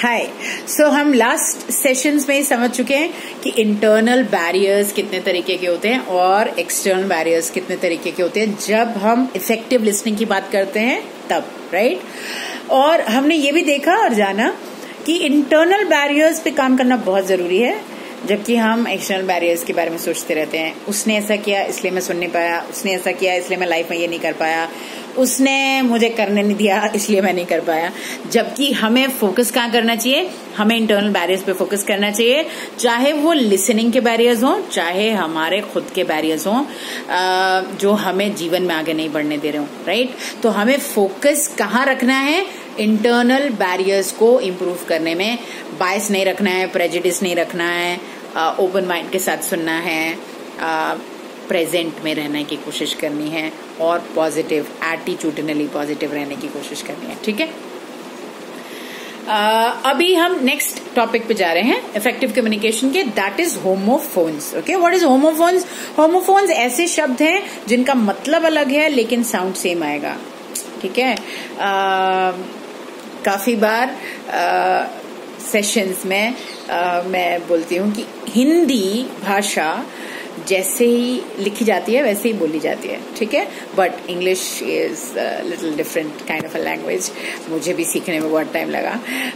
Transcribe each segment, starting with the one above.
हाय। सो हम last sessions में समझ चुके हैं कि इंटरनल बैरियर्स कितने तरीके के होते हैं और एक्सटर्नल बैरियर्स कितने तरीके के होते हैं जब हम इफेक्टिव लिसनिंग की बात करते हैं तब, राइट। और हमने ये भी देखा और जाना कि इंटरनल बैरियर्स पे काम करना बहुत जरूरी है, जबकि हम एक्सटर्नल बैरियर्स के बारे में सोचते रहते हैं। उसने ऐसा किया इसलिए मैं सुन नहीं पाया, उसने ऐसा किया इसलिए मैं लाइफ में ये नहीं कर पाया, उसने मुझे करने नहीं दिया इसलिए मैं नहीं कर पाया। जबकि हमें फोकस कहाँ करना चाहिए? हमें इंटरनल बैरियर्स पे फोकस करना चाहिए, चाहे वो लिसनिंग के बैरियर्स हों, चाहे हमारे खुद के बैरियर्स हों जो हमें जीवन में आगे नहीं बढ़ने दे रहे हों, राइट। तो हमें फोकस कहाँ रखना है? इंटरनल बैरियर्स को इम्प्रूव करने में। बायस नहीं रखना है, प्रेजुडिस नहीं रखना है, ओपन माइंड के साथ सुनना है, प्रेजेंट में रहने की कोशिश करनी है और पॉजिटिव, एटीट्यूडनली पॉजिटिव रहने की कोशिश करनी है, ठीक है। अभी हम नेक्स्ट टॉपिक पे जा रहे हैं इफेक्टिव कम्युनिकेशन के, that is homophones. Okay, what is homophones? Homophones ऐसे शब्द हैं जिनका मतलब अलग है लेकिन साउंड सेम आएगा, ठीक है। काफी बार सेशंस में मैं बोलती हूँ कि हिंदी भाषा जैसे ही लिखी जाती है वैसे ही बोली जाती है, ठीक है। But English is little different kind of a language. मुझे भी सीखने में बहुत टाइम लगा।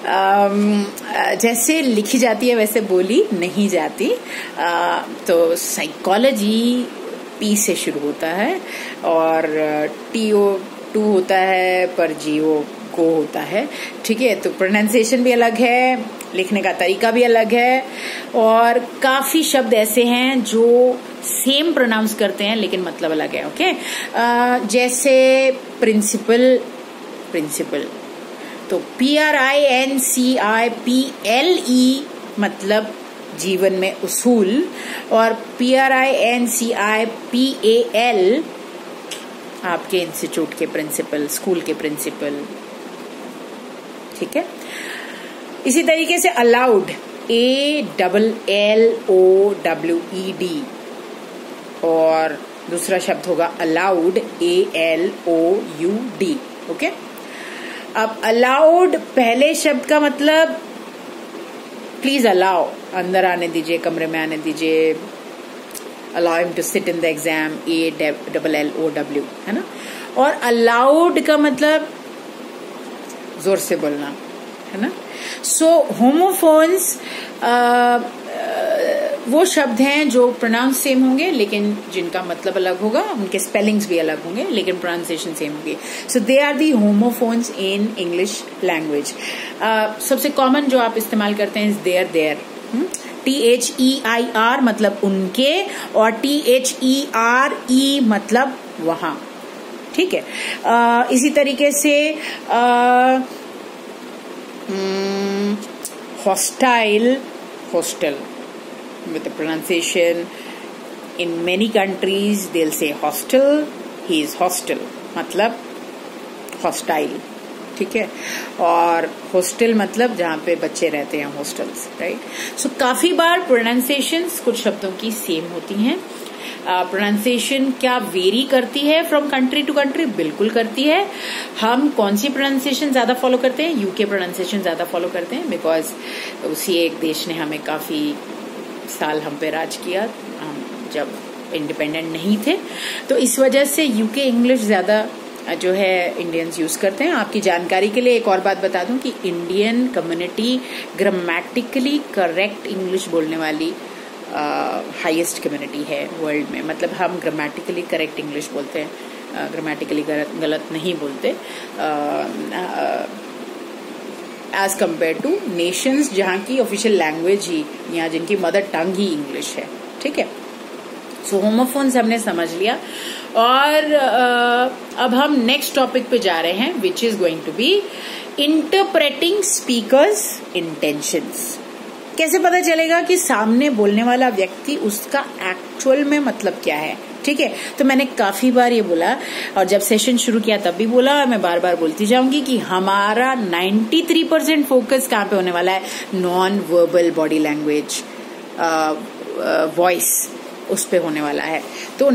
जैसे लिखी जाती है वैसे बोली नहीं जाती। तो साइकोलॉजी पी से शुरू होता है और TO2 होता है पर GO को होता है, ठीक है। तो प्रोनाउंसिएशन भी अलग है, लिखने का तरीका भी अलग है और काफी शब्द ऐसे हैं जो सेम प्रोनाउंस करते हैं लेकिन मतलब अलग है, ओके। जैसे प्रिंसिपल, तो PRINCIPLE मतलब जीवन में उसूल, और PRINCIPAL आपके इंस्टीट्यूट के प्रिंसिपल, स्कूल के प्रिंसिपल, ठीक है। इसी तरीके से अलाउड, ALLOWED, और दूसरा शब्द होगा अलाउड, ALOUD, ओके। अब अलाउड पहले शब्द का मतलब प्लीज अलाउ, अंदर आने दीजिए, कमरे में आने दीजिए, allow him to sit in the exam, ALLOW, है ना। और अलाउड का मतलब जोर से बोलना, है ना। सो होमोफोन्स वो शब्द हैं जो प्रोनाउंस सेम होंगे लेकिन जिनका मतलब अलग होगा, उनके स्पेलिंग्स भी अलग होंगे लेकिन प्रोनाउंसिएशन सेम होगी। So they are the homophones in English language. सबसे कॉमन जो आप इस्तेमाल करते हैं इज देयर। THEIR मतलब उनके और THERE मतलब वहां, ठीक है। इसी तरीके से hostile, hostel with the pronunciation. In many countries they'll say hostel, he is hostile मतलब hostile, ठीक है। और हॉस्टल मतलब जहाँ पे बच्चे रहते हैं, हॉस्टल्स, राइट। सो काफी बार प्रोनाउंसिएशंस कुछ शब्दों की सेम होती हैं। प्रोनाउंसिएशन क्या वेरी करती है फ्रॉम कंट्री टू कंट्री? बिल्कुल करती है। हम कौन सी प्रोनाउंसिएशन ज्यादा फॉलो करते हैं? UK प्रोनाउंसिएशन ज्यादा फॉलो करते हैं, बिकॉज उसी एक देश ने हमें काफी साल हम पे राज किया, हम जब इंडिपेंडेंट नहीं थे, तो इस वजह से UK इंग्लिश ज्यादा जो है इंडियंस यूज करते हैं। आपकी जानकारी के लिए एक और बात बता दूं कि Indian community grammatically correct English बोलने वाली हाईएस्ट कम्युनिटी है वर्ल्ड में। मतलब हम ग्रामेटिकली करेक्ट इंग्लिश बोलते हैं, ग्रामेटिकली गलत नहीं बोलते, एज कम्पेयर टू नेशंस जहाँ की ऑफिशियल लैंग्वेज ही या जिनकी मदर टंग ही इंग्लिश है, ठीक है। सो होमोफोन्स हमने समझ लिया और अब हम नेक्स्ट टॉपिक पे जा रहे हैं, which is going to be interpreting speakers intentions. कैसे पता चलेगा कि सामने बोलने वाला व्यक्ति उसका एक्चुअल में मतलब क्या है, ठीक है। तो मैंने काफी बार ये बोला और जब सेशन शुरू किया तब भी बोला और मैं बार बार बोलती जाऊंगी कि हमारा 93% फोकस कहाँ पे होने वाला है? Non verbal body language, voice, उस पे होने वाला है। तो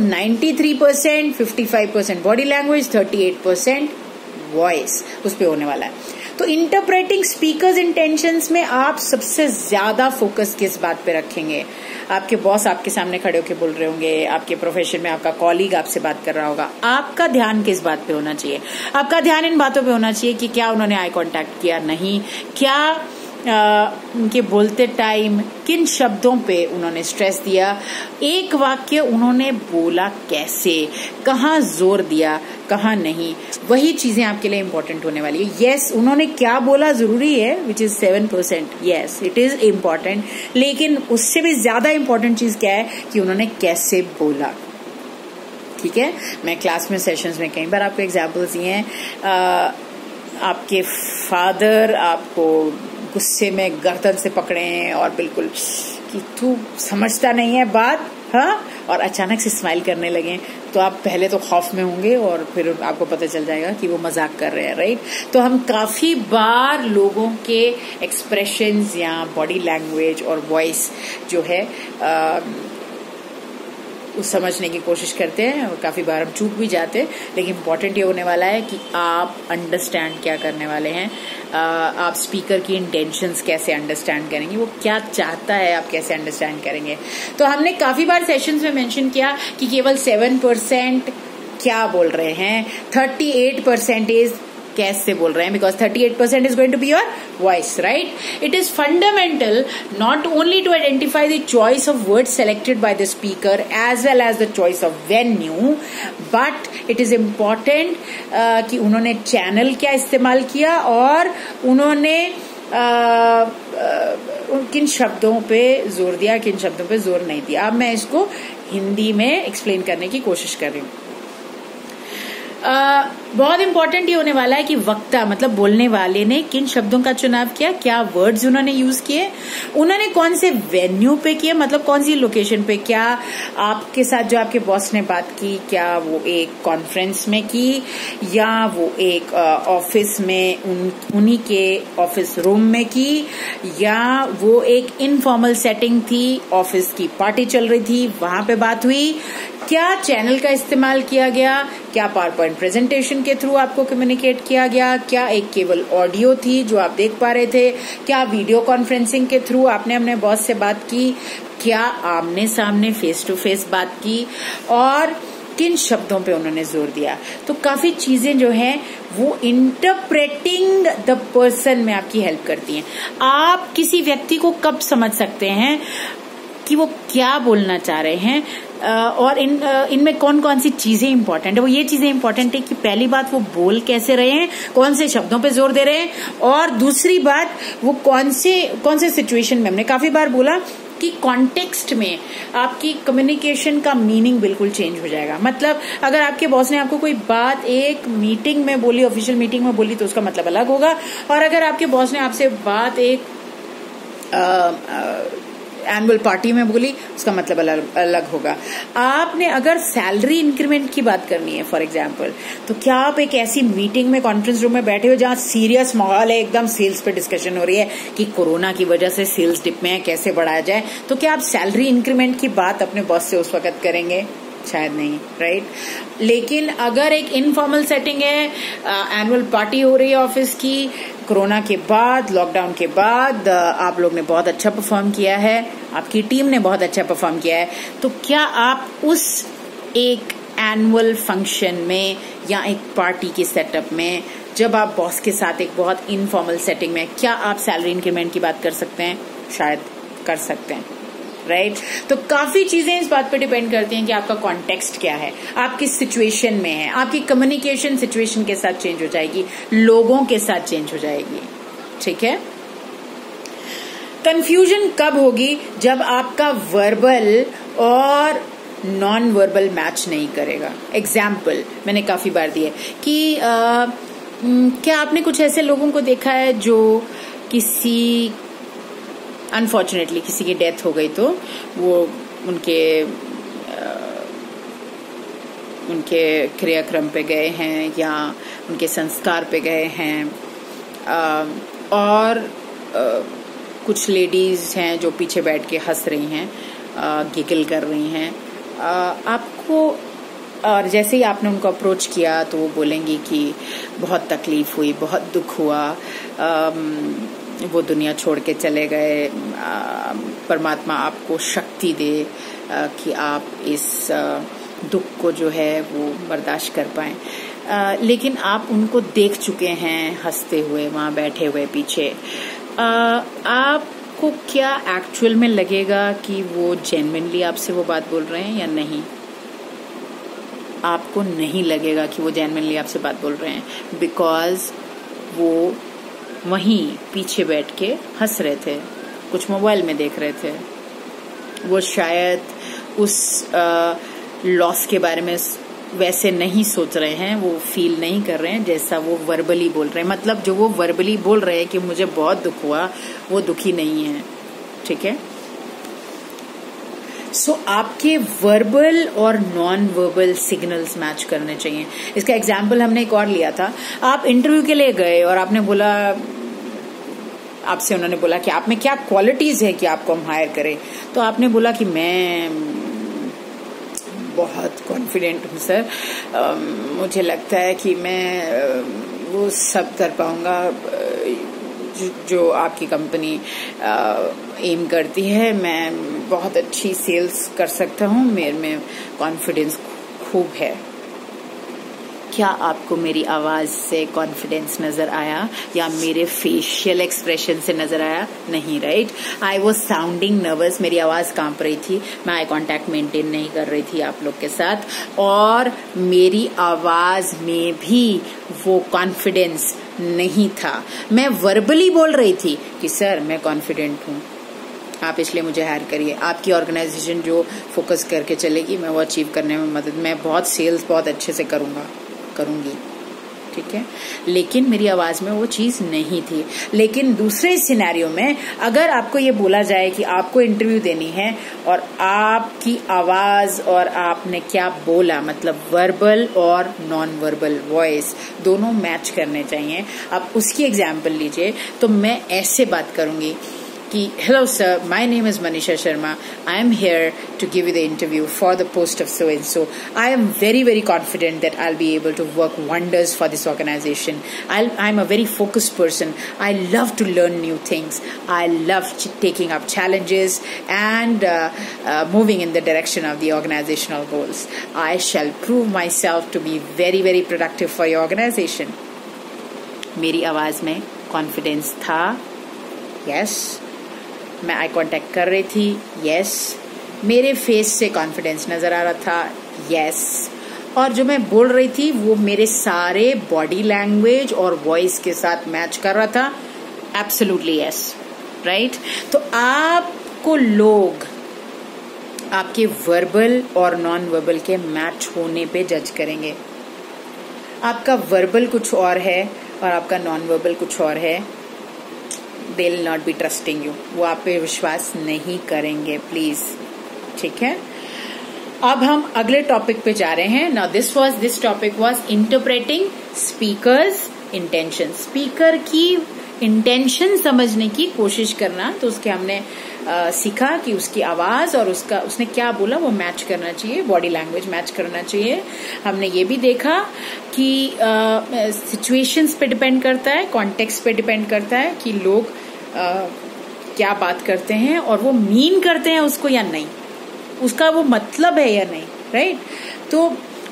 93%, 55% बॉडी लैंग्वेज, 38% वॉइस, उस पे होने वाला है। तो इंटरप्रेटिंग स्पीकर्स इंटेंशंस में आप सबसे ज्यादा फोकस किस बात पे रखेंगे? आपके बॉस आपके सामने खड़े होकर बोल रहे होंगे, आपके प्रोफेशन में आपका कॉलीग आपसे बात कर रहा होगा, आपका ध्यान किस बात पे होना चाहिए? आपका ध्यान इन बातों पे होना चाहिए कि क्या उन्होंने आई कांटेक्ट किया, नहीं, क्या उनके बोलते टाइम किन शब्दों पे उन्होंने स्ट्रेस दिया, एक वाक्य उन्होंने बोला कैसे, कहाँ जोर दिया, कहाँ नहीं, वही चीजें आपके लिए इंपॉर्टेंट होने वाली है। यस, उन्होंने क्या बोला जरूरी है, which is 7%, yes it is important, लेकिन उससे भी ज्यादा इंपॉर्टेंट चीज क्या है कि उन्होंने कैसे बोला। ठीक है, मैं क्लास में सेशंस में कई बार आपको एग्जाम्पल्स दिए हैं। आपके फादर आपको गुस्से में गर्दन से पकड़े हैं और बिल्कुल कि तू समझता नहीं है बात, हाँ, और अचानक से स्माइल करने लगे, तो आप पहले तो खौफ में होंगे और फिर आपको पता चल जाएगा कि वो मजाक कर रहे हैं, राइट? तो हम काफी बार लोगों के एक्सप्रेशंस या बॉडी लैंग्वेज और वॉइस जो है उस समझने की कोशिश करते हैं और काफी बार हम चूक भी जाते हैं, लेकिन इम्पोर्टेंट ये होने वाला है कि आप अंडरस्टैंड क्या करने वाले हैं, आप स्पीकर की इंटेंशंस कैसे अंडरस्टैंड करेंगे, वो क्या चाहता है आप कैसे अंडरस्टैंड करेंगे। तो हमने काफी बार सेशंस में मेंशन किया कि केवल 7% क्या बोल रहे हैं, 38% कैसे बोल रहे हैं, because 38% is going to be your voice, right? It is fundamental not only to identify the choice of words selected by the speaker as well as the choice of venue, but it is important कि उन्होंने channel क्या इस्तेमाल किया और उन्होंने किन शब्दों पे जोर दिया, किन शब्दों पे जोर नहीं दिया। अब मैं इसको हिंदी में एक्सप्लेन करने की कोशिश कर रही हूँ। बहुत इंपॉर्टेंट ये होने वाला है कि वक्ता मतलब बोलने वाले ने किन शब्दों का चुनाव किया, क्या वर्ड्स उन्होंने यूज किए, उन्होंने कौन से वेन्यू पे किए, मतलब कौन सी लोकेशन पे, क्या आपके साथ जो आपके बॉस ने बात की क्या वो एक कॉन्फ्रेंस में की या वो एक ऑफिस में उन्हीं के ऑफिस रूम में की, या वो एक इनफॉर्मल सेटिंग थी, ऑफिस की पार्टी चल रही थी वहां पे बात हुई, क्या चैनल का इस्तेमाल किया गया, क्या पावर पॉइंट प्रेजेंटेशन के थ्रू आपको कम्युनिकेट किया गया, क्या एक केवल ऑडियो थी जो आप देख पा रहे थे, क्या वीडियो कॉन्फ्रेंसिंग के थ्रू आपने अपने बॉस से बात की, क्या आमने सामने फेस टू फेस बात की, और किन शब्दों पे उन्होंने जोर दिया। तो काफी चीजें जो हैं वो इंटरप्रेटिंग द पर्सन में आपकी हेल्प करती हैं। आप किसी व्यक्ति को कब समझ सकते हैं कि वो क्या बोलना चाह रहे हैं, और इनमें कौन कौन सी चीजें इंपॉर्टेंट है। वो ये चीजें इंपॉर्टेंट है कि पहली बात वो बोल कैसे रहे हैं, कौन से शब्दों पे जोर दे रहे हैं, और दूसरी बात वो कौन से सिचुएशन में। हमने काफी बार बोला कि कॉन्टेक्स्ट में आपकी कम्युनिकेशन का मीनिंग बिल्कुल चेंज हो जाएगा। मतलब अगर आपके बॉस ने आपको कोई बात एक मीटिंग में बोली, ऑफिशियल मीटिंग में बोली, तो उसका मतलब अलग होगा, और अगर आपके बॉस ने आपसे बात एक एनुअल पार्टी में बोली, उसका मतलब अलग होगा। आपने अगर सैलरी इंक्रीमेंट की बात करनी है फॉर एग्जांपल, तो क्या आप एक ऐसी मीटिंग में कॉन्फ्रेंस रूम में बैठे हो जहां सीरियस माहौल है, एकदम सेल्स पे डिस्कशन हो रही है कि कोरोना की वजह से सेल्स डिप में है, कैसे बढ़ाया जाए, तो क्या आप सैलरी इंक्रीमेंट की बात अपने बॉस से उस वक्त करेंगे? शायद नहीं, राइट? लेकिन अगर एक इनफॉर्मल सेटिंग है, एनुअल पार्टी हो रही है ऑफिस की, कोरोना के बाद, लॉकडाउन के बाद आप लोग ने बहुत अच्छा परफॉर्म किया है, आपकी टीम ने बहुत अच्छा परफॉर्म किया है, तो क्या आप उस एक एनुअल फंक्शन में या एक पार्टी की सेटअप में, जब आप बॉस के साथ एक बहुत इनफॉर्मल सेटिंग में, क्या आप सैलरी इंक्रीमेंट की बात कर सकते हैं? शायद कर सकते हैं, राइट? तो काफी चीजें इस बात पे डिपेंड करती हैं कि आपका कॉन्टेक्स्ट क्या है, आप किस सिचुएशन में है, आपकी कम्युनिकेशन सिचुएशन के साथ चेंज हो जाएगी, लोगों के साथ चेंज हो जाएगी, ठीक है? कंफ्यूजन कब होगी? जब आपका वर्बल और नॉन वर्बल मैच नहीं करेगा। एग्जाम्पल मैंने काफी बार दिए कि क्या आपने कुछ ऐसे लोगों को देखा है जो अनफॉर्चुनेटली किसी की डेथ हो गई, तो वो उनके क्रियाक्रम पे गए हैं या उनके संस्कार पे गए हैं, और कुछ लेडीज हैं जो पीछे बैठ के हंस रही हैं, गिगल कर रही हैं। आपको और जैसे ही आपने उनको अप्रोच किया तो वो बोलेंगी कि बहुत तकलीफ हुई, बहुत दुख हुआ, वो दुनिया छोड़ के चले गए, परमात्मा आपको शक्ति दे कि आप इस दुख को जो है वो बर्दाश्त कर पाएं। लेकिन आप उनको देख चुके हैं हंसते हुए वहां बैठे हुए पीछे। आपको क्या एक्चुअल में लगेगा कि वो जेन्युइनली आपसे वो बात बोल रहे हैं या नहीं? आपको नहीं लगेगा कि वो जेन्युइनली आपसे बात बोल रहे हैं, बिकॉज वो वहीं पीछे बैठ के हंस रहे थे, कुछ मोबाइल में देख रहे थे। वो शायद उस लॉस के बारे में वैसे नहीं सोच रहे हैं, वो फील नहीं कर रहे हैं जैसा वो वर्बली बोल रहे हैं। मतलब जो वो वर्बली बोल रहे हैं कि मुझे बहुत दुख हुआ, वो दुखी नहीं है। ठीक है। सो आपके वर्बल और नॉन वर्बल सिग्नल्स मैच करने चाहिए। इसका एग्जाम्पल हमने एक और लिया था। आप इंटरव्यू के लिए गए और आपने बोला, आपसे उन्होंने बोला कि आप में क्या क्वालिटीज है कि आपको हम हायर करें। तो आपने बोला कि मैं बहुत कॉन्फिडेंट हूँ सर, मुझे लगता है कि मैं वो सब कर पाऊंगा जो आपकी कंपनी एम करती है। मैं बहुत अच्छी सेल्स कर सकता हूँ, मेरे में कॉन्फिडेंस खूब है। क्या आपको मेरी आवाज से कॉन्फिडेंस नजर आया या मेरे फेशियल एक्सप्रेशन से नजर आया? नहीं, right. I was sounding nervous, मेरी आवाज कांप रही थी, मैं आई कांटेक्ट मेंटेन नहीं कर रही थी आप लोग के साथ, और मेरी आवाज में भी वो कॉन्फिडेंस नहीं था। मैं वर्बली बोल रही थी कि सर मैं कॉन्फिडेंट हूँ, आप इसलिए मुझे हायर करिए, आपकी ऑर्गेनाइजेशन जो फोकस करके चलेगी मैं वो अचीव करने में मदद, मैं बहुत सेल्स बहुत अच्छे से करूंगी। ठीक है। लेकिन मेरी आवाज में वो चीज नहीं थी। लेकिन दूसरे सिनेरियो में अगर आपको ये बोला जाए कि आपको इंटरव्यू देनी है और आपकी आवाज और आपने क्या बोला, मतलब वर्बल और नॉन वर्बल वॉइस दोनों मैच करने चाहिए। आप उसकी एग्जाम्पल लीजिए। तो मैं ऐसे बात करूंगी कि hello sir, my name is Manisha Sharma. I am here to give you the interview for the post of so and so. I am very, very confident that I'll be able to work wonders for this organization. I'm a very focused person. I love to learn new things. I love taking up challenges and moving in the direction of the organizational goals. I shall prove myself to be very, very productive for your organization. मेरी आवाज में confidence था, yes. मैं eye contact कर रही थी, yes. मेरे face से कॉन्फिडेंस नजर आ रहा था, यस। और जो मैं बोल रही थी वो मेरे सारे बॉडी लैंग्वेज और वॉइस के साथ मैच कर रहा था, एब्सोल्युटली यस, राइट। तो आपको लोग आपके वर्बल और नॉन वर्बल के मैच होने पे जज करेंगे। आपका वर्बल कुछ और है और आपका नॉन वर्बल कुछ और है, they will not be trusting you, वो आप पे विश्वास नहीं करेंगे, प्लीज। ठीक है। अब हम अगले टॉपिक पे जा रहे हैं। Now this topic was interpreting speakers intention. Speaker की इंटेंशन समझने की कोशिश करना। तो उसके हमने सीखा कि उसकी आवाज और उसने क्या बोला वो मैच करना चाहिए, बॉडी लैंग्वेज मैच करना चाहिए। हमने ये भी देखा कि सिचुएशंस पे डिपेंड करता है, कॉन्टेक्स्ट पे डिपेंड करता है कि लोग क्या बात करते हैं और वो मीन करते हैं उसको या नहीं, उसका वो मतलब है या नहीं, राइट। तो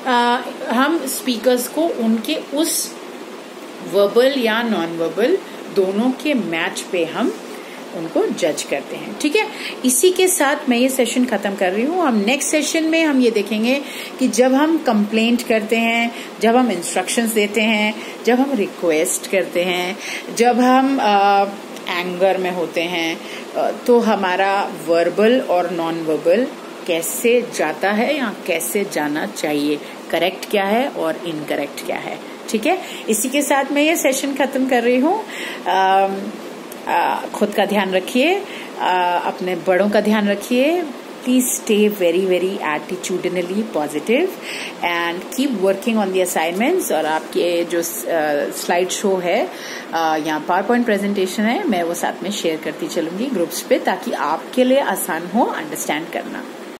हम स्पीकर्स को उनके उस वर्बल या नॉन वर्बल दोनों के मैच पे हम उनको जज करते हैं। ठीक है। इसी के साथ मैं ये सेशन खत्म कर रही हूँ। हम नेक्स्ट सेशन में हम ये देखेंगे कि जब हम कंप्लेंट करते हैं, जब हम इंस्ट्रक्शंस देते हैं, जब हम रिक्वेस्ट करते हैं, जब हम एंगर में होते हैं, तो हमारा वर्बल और नॉन वर्बल कैसे जाता है या कैसे जाना चाहिए, करेक्ट क्या है और इनकरेक्ट क्या है। ठीक है। इसी के साथ मैं ये सेशन खत्म कर रही हूँ। खुद का ध्यान रखिए, अपने बड़ों का ध्यान रखिए। Please stay very very attitudinally positive and keep working on the assignments. और आपके जो स्लाइड शो है या पावर पॉइंट प्रेजेंटेशन है, मैं वो साथ में शेयर करती चलूंगी ग्रुप्स पे, ताकि आपके लिए आसान हो अंडरस्टैंड करना।